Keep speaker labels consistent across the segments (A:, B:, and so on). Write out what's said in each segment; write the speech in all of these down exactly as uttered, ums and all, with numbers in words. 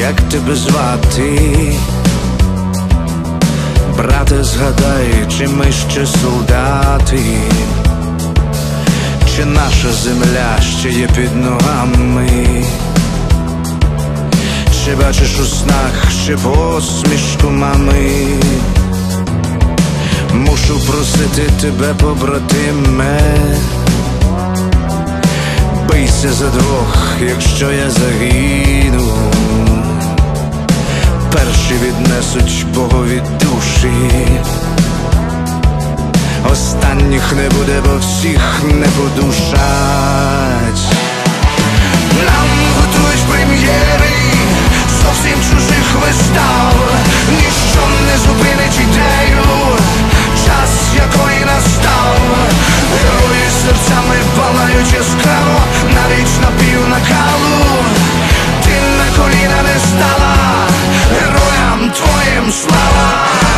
A: як тебе звати? Брате, згадай, чи ми ще солдати, чи наша земля ще є під ногами? Чи бачиш у снах ще посмішку мами? Мушу просити тебе, побратиме, бийся за двох, якщо я загину. Перші віднесуть Богові душі, останніх не буде, бо всіх не подушать. Нам готують прем'єри зовсім чужих вистав, ніщо не зупинить ідею, час якої настав. Герої серцями палають яскраво, навіть на пів накалу. Ти на коліна не стала, героям твоїм слава.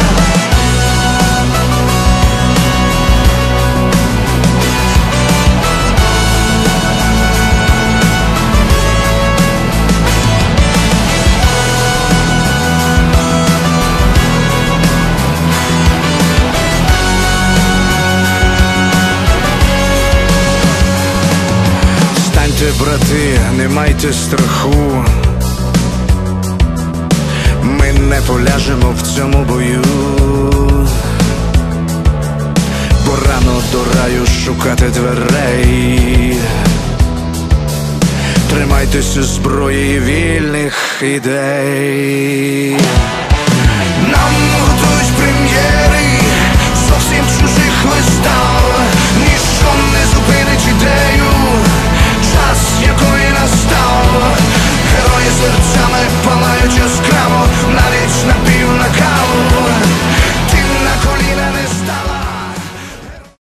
A: Брати, не майте страху, ми не поляжемо в цьому бою, бо рано до раю шукати дверей. Тримайтеся зброї і вільних ідей. Нам готують прем'єр